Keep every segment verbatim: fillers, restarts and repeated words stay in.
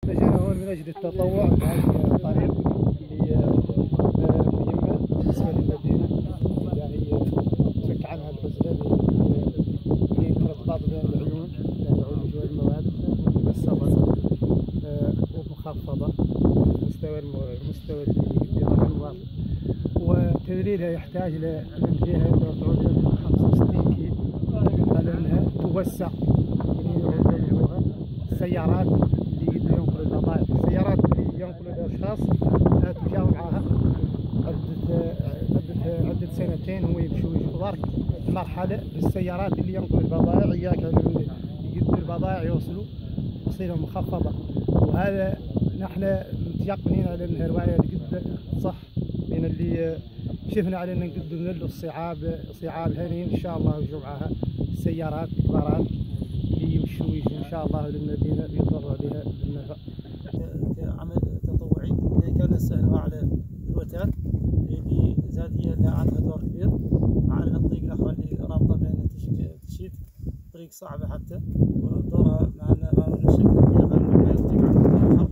جينا هون من اجل التطوع بهذه الطريق اللي مهمه بالنسبه للمدينه، اللي هي تفك عنها العزله اللي ترتبط بالعيون يعود لجوء المواد مكثفه ومخفضه مستوى المستوى اللي يراه المواطن، وتذليلها يحتاج من جهه تعود الى خمسة وستين كيلو على انها توسع يعود السيارات اللي ينقلوا البضائع، السيارات اللي ينقلوا الاشخاص تجاوب معها عدة عدة عدة سنتين هو يمشوا يجوا برك المرحلة بالسيارات اللي ينقلوا البضائع، إياك يقدر البضائع يوصلوا تصير مخفضة، وهذا نحن متيقنين على أنها رواية جدا صح من اللي شفنا على أن نقدم له الصعاب صعاب هنين إن شاء الله يجوا معها السيارات كبارات اللي يمشوا يجوا إن شاء الله للمدينة يضر بها بالنفع. كعمل تطوعي كان نستهلها على الوتاد اللي زاد هي لها عندها دور كبير على الطريق الأخرى اللي رابطة بين تشيت، طريق صعبة حتى ودورها معنا ما نشكل فيها غير من الطريق عن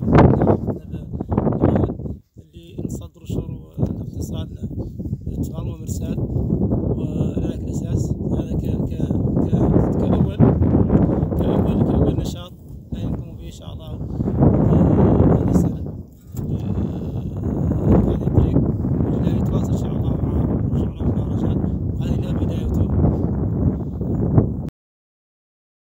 اللي نصدر شهور اقتصادنا تمام ومرسال، وعلى ذلك الأساس